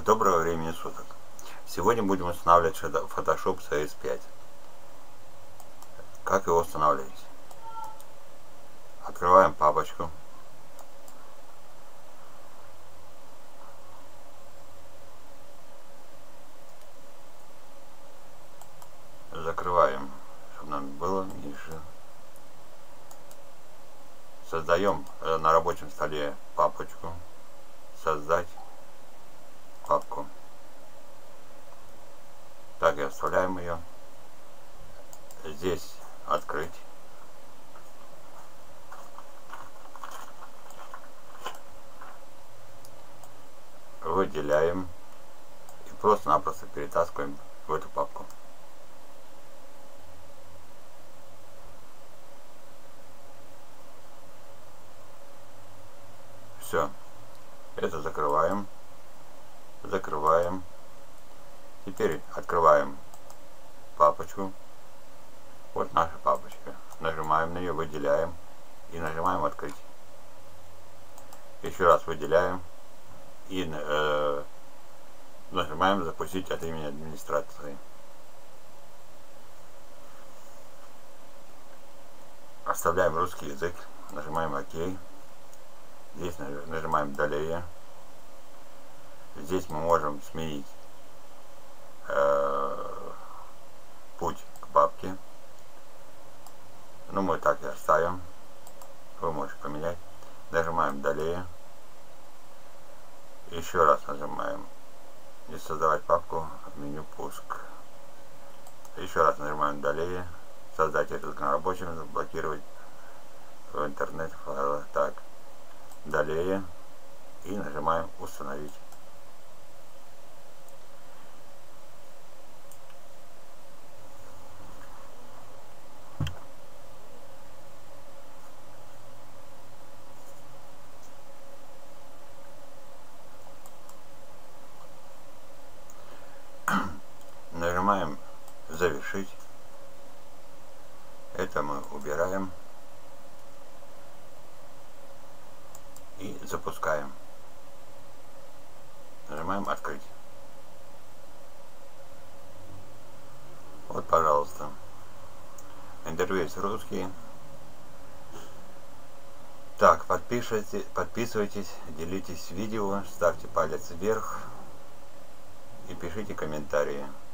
Доброго времени суток. Сегодня будем устанавливать Photoshop CS5. Как его устанавливать? Открываем папочку. Закрываем, чтобы нам было меньше. Создаем на рабочем столе папочку. Создать папку. Так и оставляем ее. Здесь открыть. Выделяем и просто-напросто перетаскиваем в эту папку. Все. Это закрываем. Закрываем. Теперь открываем папочку. Вот наша папочка. Нажимаем на нее, выделяем и нажимаем открыть. Еще раз выделяем и нажимаем запустить от имени администрации. Оставляем русский язык, нажимаем ОК. Здесь нажимаем далее. Здесь мы можем сменить путь к папке. Ну, мы так и оставим. Вы можете поменять. Нажимаем далее. Еще раз нажимаем и создавать папку в меню пуск. Еще раз нажимаем далее. Создать язык на рабочем, заблокировать в интернет файлы. Так, далее. И нажимаем установить. Нажимаем завершить. Это мы убираем и запускаем. Нажимаем открыть. Вот, пожалуйста, интерфейс русский. Так, подписывайтесь, делитесь видео, ставьте палец вверх и пишите комментарии.